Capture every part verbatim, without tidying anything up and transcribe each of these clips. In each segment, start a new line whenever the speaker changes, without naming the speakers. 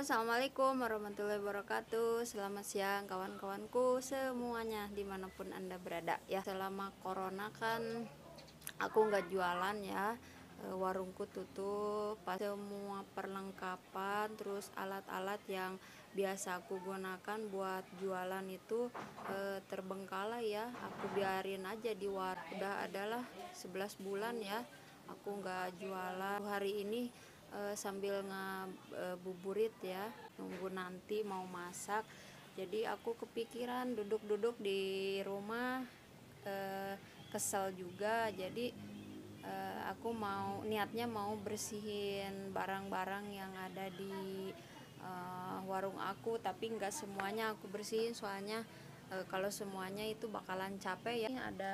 Assalamualaikum warahmatullahi wabarakatuh. Selamat siang kawan-kawanku semuanya dimanapun anda berada ya. Selama corona kan aku nggak jualan ya, e, warungku tutup. Semua perlengkapan terus alat-alat yang biasa aku gunakan buat jualan itu e, terbengkalai ya. Aku biarin aja di warung. Udah adalah sebelas bulan ya aku nggak jualan. Hari ini Uh, sambil ngabuburit uh, ya, nunggu nanti mau masak. Jadi aku kepikiran duduk-duduk di rumah, uh, kesel juga. Jadi uh, aku mau niatnya mau bersihin barang-barang yang ada di uh, warung aku, tapi nggak semuanya aku bersihin soalnya uh, kalau semuanya itu bakalan capek ya. Ini ada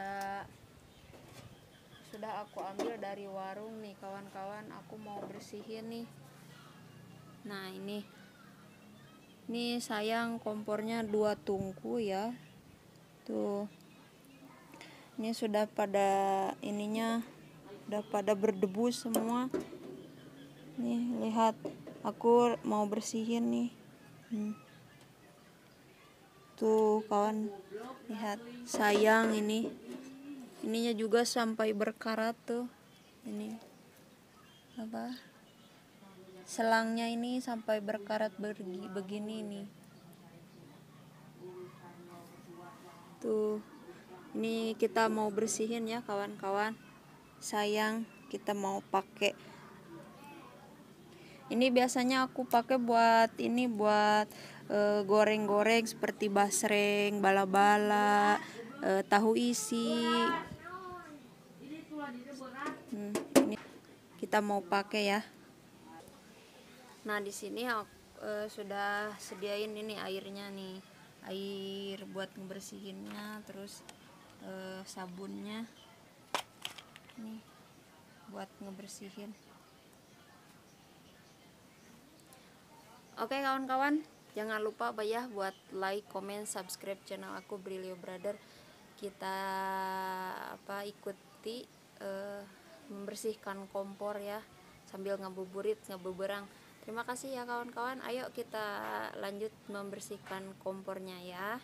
sudah aku ambil dari warung nih kawan-kawan, aku mau bersihin nih. Nah ini ini sayang kompornya dua tungku ya tuh, ini sudah pada ininya udah pada berdebu semua nih, lihat aku mau bersihin nih. hmm. Tuh kawan, lihat sayang ini ininya juga sampai berkarat tuh, ini apa selangnya ini sampai berkarat begini nih tuh. Ini kita mau bersihin ya kawan-kawan, sayang kita mau pakai ini. Biasanya aku pakai buat ini buat e, goreng-goreng seperti basreng, bala-bala, e, tahu isi. Hmm, ini kita mau pakai ya. Nah di sini aku e, sudah sediain ini airnya nih, air buat ngebersihinnya, terus e, sabunnya nih buat ngebersihin. Oke kawan-kawan, jangan lupa ya buat like, comment, subscribe channel aku Brilio Brother. Kita apa ikuti Uh, membersihkan kompor ya sambil ngabuburit ngabuberang. Terima kasih ya kawan-kawan, ayo kita lanjut membersihkan kompornya ya.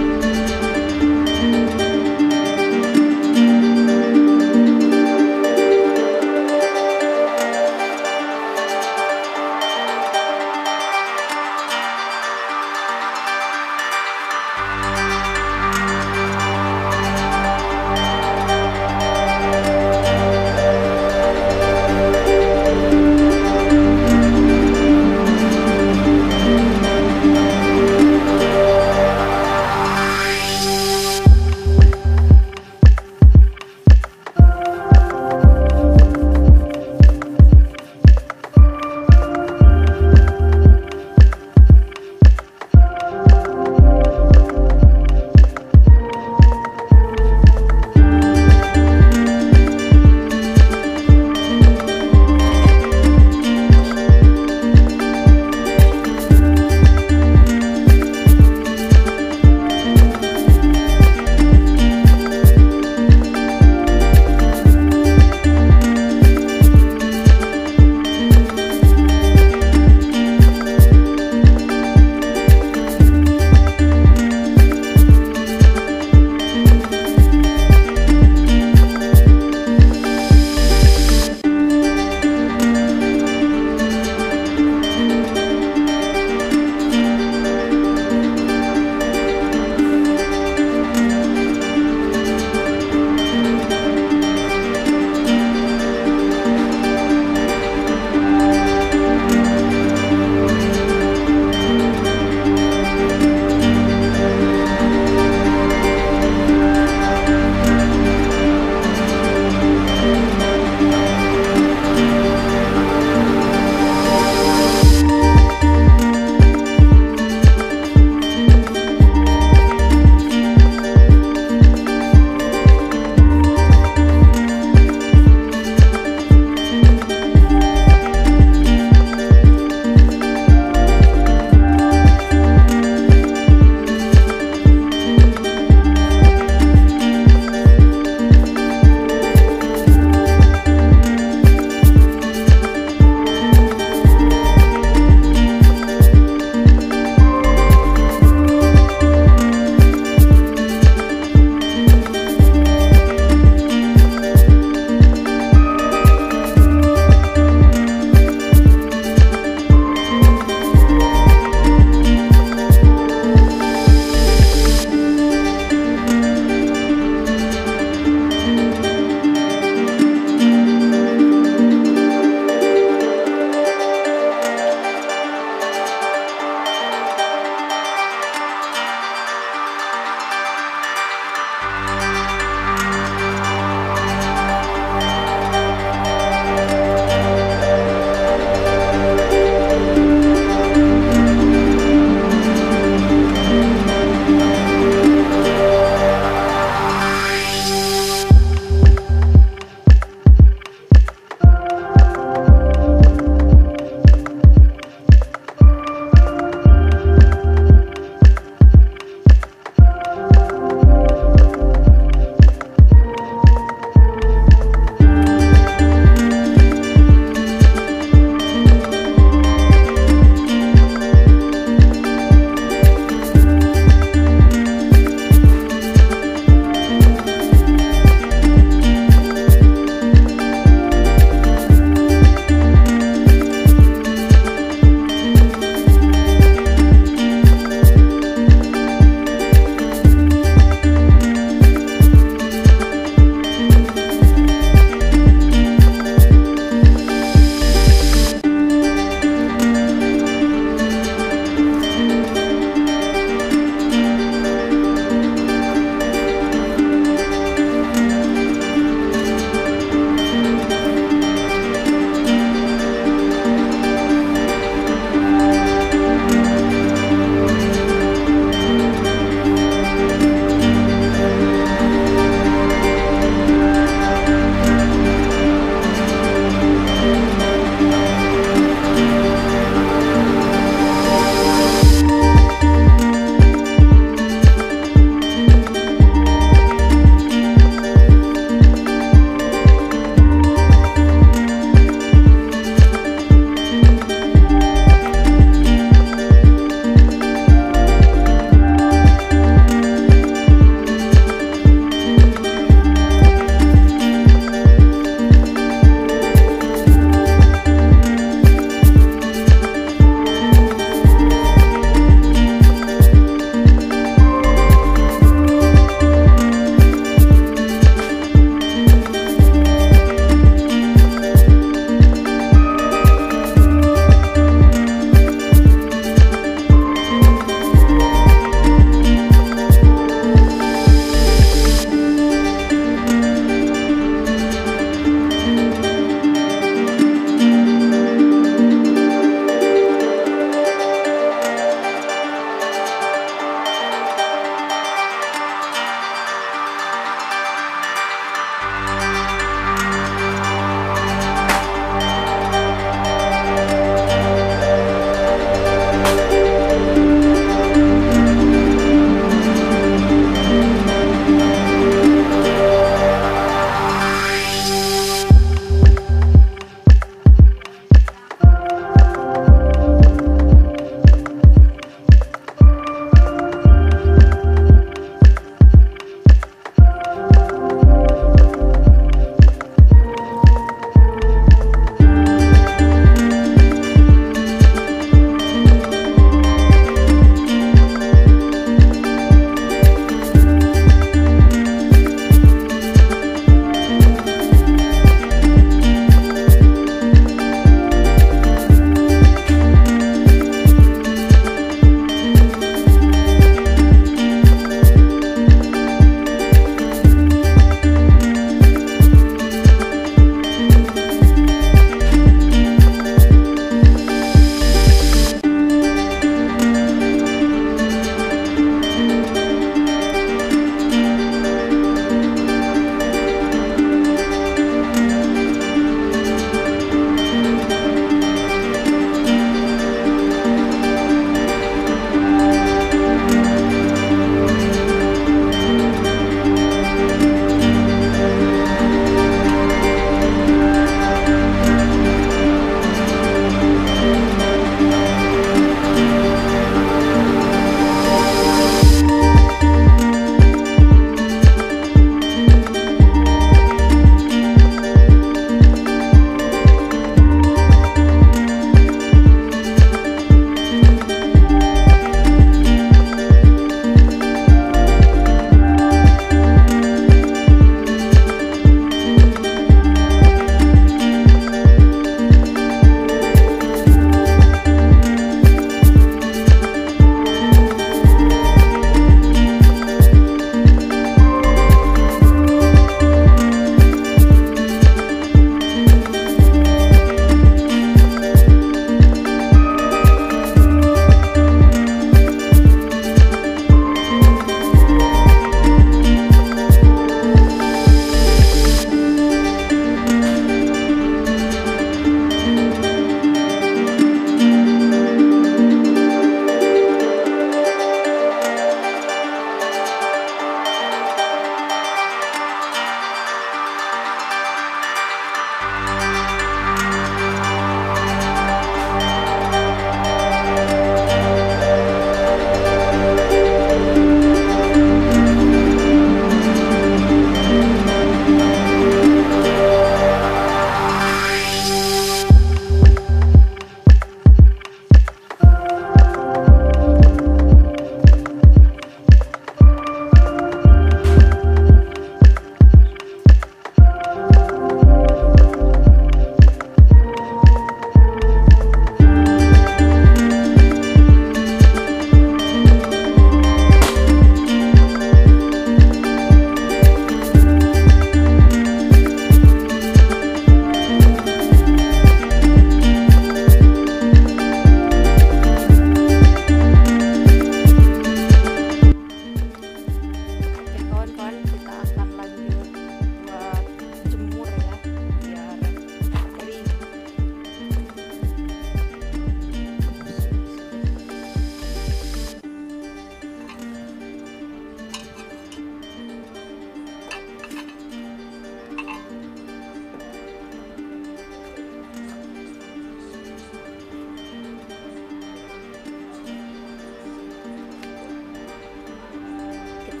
kita.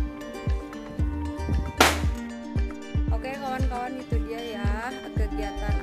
Oke kawan-kawan, itu dia ya kegiatan